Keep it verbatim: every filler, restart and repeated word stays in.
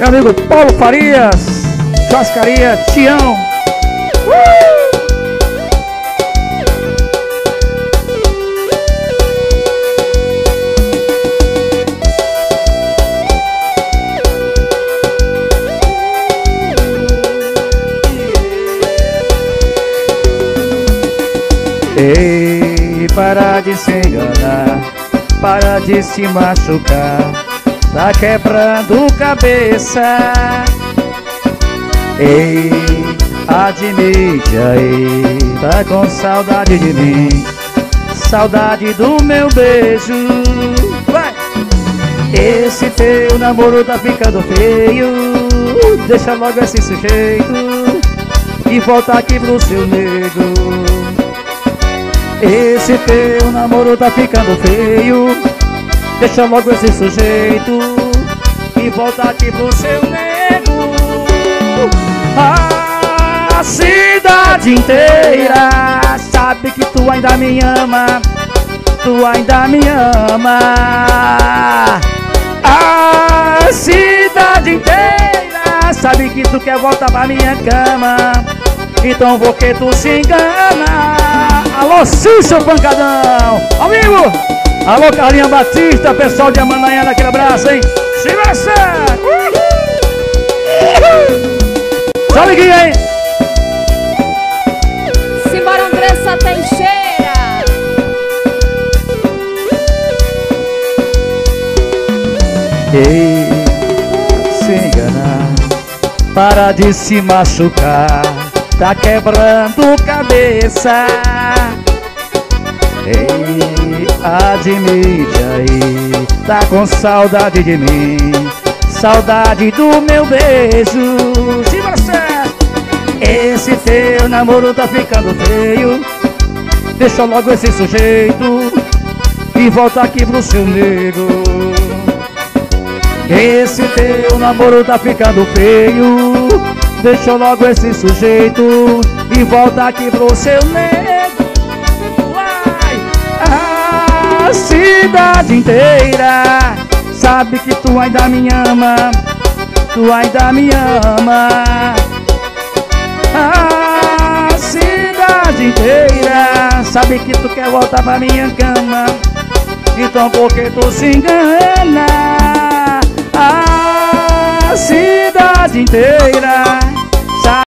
Meu amigo Paulo Farias, Churrascaria Tião. uh! Ei, para de se enganar, para de se machucar, tá quebrando cabeça. Ei, admite aí, tá com saudade de mim, saudade do meu beijo. Vai! Esse teu namoro tá ficando feio, deixa logo esse sujeito e volta aqui pro seu nego. Esse teu namoro tá ficando feio, deixa logo esse sujeito e volta aqui pro seu nego. A cidade inteira sabe que tu ainda me ama, tu ainda me ama. A cidade inteira sabe que tu quer voltar pra minha cama, então por que tu se engana? Alô, Cícero Pancadão, amigo! Alô, Carlinha Batista, pessoal de Amanaiana, aquele abraço, hein? Se você! Só liguinha aí! Simbora, Andressa Teixeira! Ei, se enganar, para de se machucar, tá quebrando cabeça. Ei, admite aí, tá com saudade de mim, saudade do meu beijo. Se você, esse teu namoro tá ficando feio, deixa logo esse sujeito e volta aqui pro seu nego. Esse teu namoro tá ficando feio, deixa logo esse sujeito e volta aqui pro seu nego. Ai, a cidade inteira sabe que tu ainda me ama, tu ainda me ama. A cidade inteira sabe que tu quer voltar pra minha cama, então por que tu se engana? A cidade inteira